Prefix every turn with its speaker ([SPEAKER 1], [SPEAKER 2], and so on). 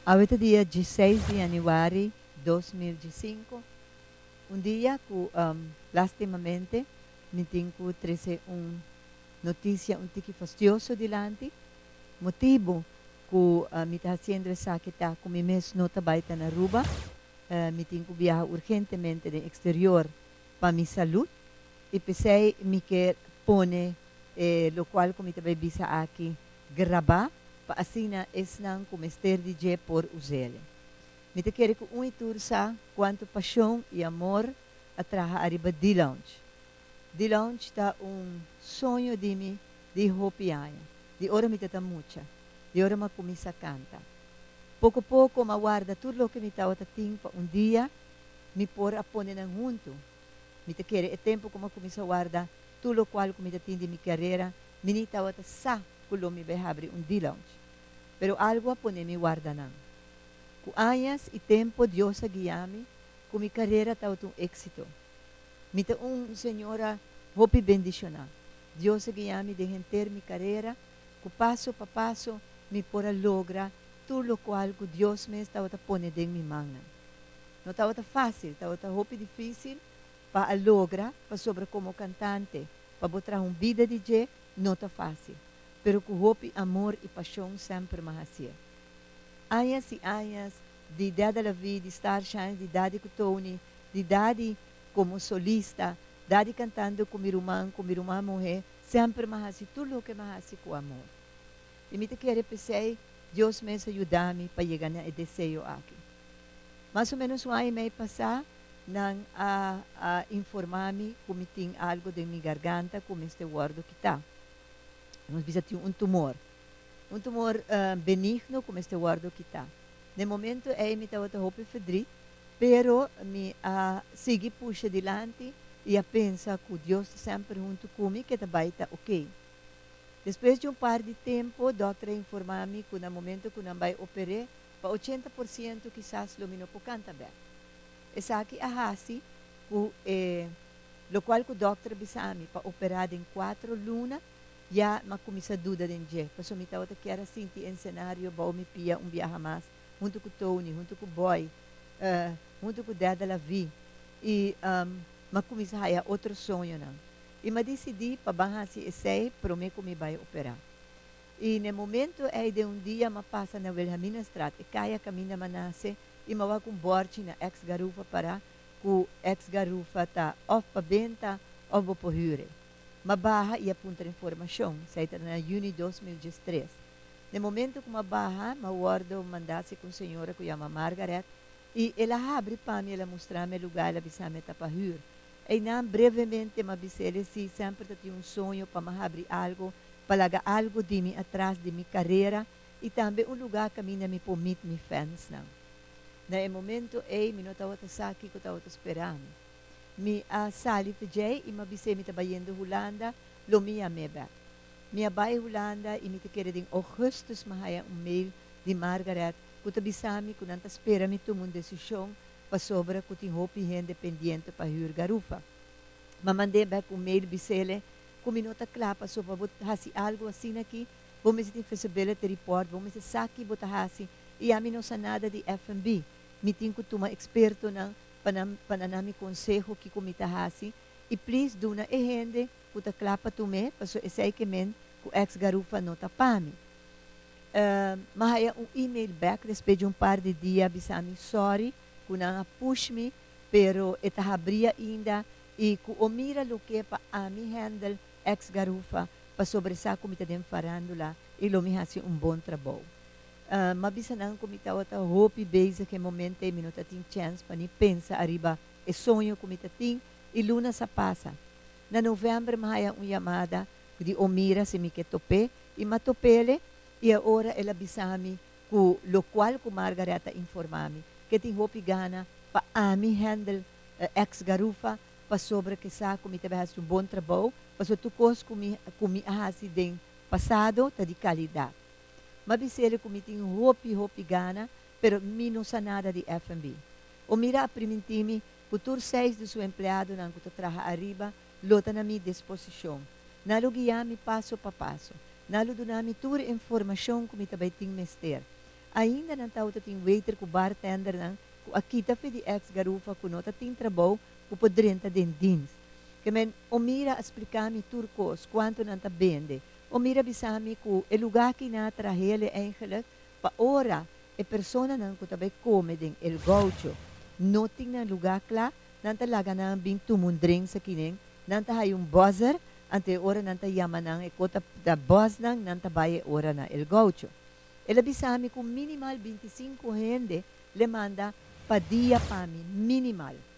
[SPEAKER 1] Ahorita dia 16 de januari 2005, um dia que, lastimamente, me tenho trazer notícia um tique fastidioso dilante, motivo que me está fazendo essa que está com mês nota baita na Aruba, me tenho que viajar urgentemente do exterior para minha saúde, e pensei me quer pone lo qual como também bisa aqui gravar para assim na esnan como ester DJ por usele. Me te quero que tursa quanto paixão e amor atraha arriba de lounge. De lounge está sonho de mim de hopianha. De hora me tata mucha. De hora me começa a cantar. Pouco a pouco me guarda tudo o que me estava tating para dia me por a pôr na junto. Me te quero é tempo como começa a guardar tudo o qual me tating de minha carreira. Me nem estava sa kulo me vai abrir de lounge. Pero algo a pôr me guarda não. Com anos e tempo Deus a guiar-me, com minha carreira estava um êxito. Me te senhora hope bendicionar. Deus a guiar-me de ter minha carreira, com passo a passo me por a logra tudo o qual que Deus me estava a pôr em minha mão. Não estava fácil, estava hope difícil para logra, para sobre como cantante, para botar vida de je, não está fácil. Pero com hope, amor e paixão sempre me hacia. Anos e anos de idade da vida, de estar chance, de idade com Tony, de idade como solista, de idade cantando com minha irmã mulher, sempre me hacia tudo o que me hacia com amor. E me te quero pensar, Deus me ajudar-me para chegar a desejo aqui. Mais ou menos um ano e meio passar, não a informar-me como tem algo de minha garganta, como este guardo que está. Nós precisamos tumor. Tumor benigno, como este guardo que está. No momento, me estava a roupa fedrito, pero me sigue puxa dilante e a pensa que Deus está sempre junto comigo, que está ok. Depois de par de tempo, o doutor informar-me que no momento que não vai operar, para 80% quizás lo não pode bem. Essa aqui a hasi, lo qual que o doutor disse-me para operar em 4 lunas, já me começa a dúvida de dia. Porque me estava que era assim, em cenário, bom, me pia viaje mais, junto com Tony, junto com o Boy, junto com o Dada Lavi. E me começa a outro sonho, não. E me decidi para banhar esse prometo que me vai operar. E no momento, de dia, me passa na Wilhelmina Straat, e caia caminho me nasce, e me vai com borte na ex-garufa para, que o ex-garufa está ou para venda, ou para hyre. Mabaha e apunta informação, saída na Juni 2013. No momento que mabaha, guardo mandasse com a senhora que chama Margaret, e ela abre para mim, ela mostrar-me o lugar, ela disse-me para hyre. E não, brevemente, me disse se sempre tinha sonho para me abrir algo, para largar algo de mim atrás de minha carreira, e também lugar que me permite me fans não. No momento, me não estava aqui que eu estava esperando. Me sali fijay e mabise mi tabayendo Holanda, lumia meba. Mi abay Holanda e mi te quero em Augustus mahaya mail de Margaret, que tabisami que nanta espera mi tomar decisão para sobra que tem hopi independente para hyr garufa. Mamandei back mail bisele, que mi nota clapa so para hasi algo assim aqui, vamos ter feasibility report, vamos ter saki bota hasi, e a mi não sa nada de F&B. Mi tenho que tomar experto na pananami consejo que kumita hasi e please do na ehende puta klapa tume paso esay kemen ku ex garufa nota pami. Mahaya email back después de par de dia bisami sorry kuna push me pero etahabria ainda e ku omira lo que pa ami handle ex garufa pa sobre sa kumita den farandula e lo mi hasi bom trabalho. Mabisa nang kumita wata hope base que momento e minuto tin chance para ni pensa arriba e sonho kumita tin e luna sa passa. Na novembro mahaya chamada de omira se mi que tope e matopele e agora ela bisami ku lo qual ku Margareta informami que tin hope gana pa ami handle ex garufa pa sobre que sa kumita bahas bom trabalho pa so tukos kumi ahasi den passado ta de qualidade. Mabisele kumiting hopi gana, pero não sa nada de F&B. O mira a primentimi, futur 6 do seu empleado nang kuta traha arriba, lota na mi disposição. Nalo guiami passo pa passo. Nalo do nami tur informação kumita baiting mester. ainda não tao tating waiter ku bartender nang ku akita fi di ex-garufa kuno tating trabaho ku podrenta din dins. Kemen, omira explicami turcos quanto nanta bende. Omira bisami ku e lugar que na trahele eigenlijk pa ora e persona nang kutabay come ding el gaucho. Noting na lugar kla, nanta laga na bing tumundring sa kining, nanta hayong buzzer, ante ora nanta yaman nang e kota da buzz nang nanta baye ora na el gaucho. Ela bisami ku minimal 25 gente le manda pa dia pami, minimal.